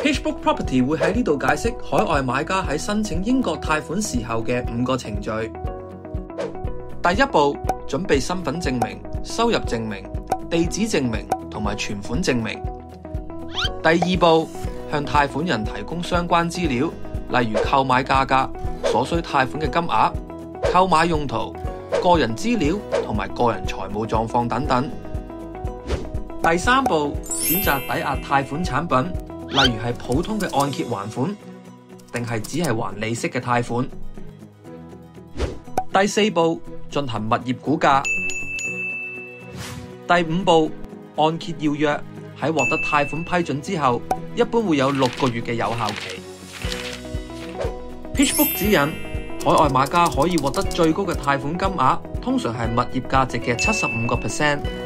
PitchBook Property 會喺呢度解釋海外買家喺申請英國貸款時候嘅5個程序。第一步，準備身份證明、收入證明、地址證明同埋存款證明。第二步，向貸款人提供相關資料，例如購買價格、所需貸款嘅金額、購買用途、個人資料同埋個人財務狀況等等。第三步，選擇抵押貸款產品，例如係普通嘅按揭還款，定係只係還利息嘅貸款。第四步，進行物業估價。第五步，按揭要約，喺獲得貸款批准之後，一般會有6個月嘅有效期。PitchBook 指引，海外買家可以獲得最高嘅貸款金額，通常係物業價值嘅75%。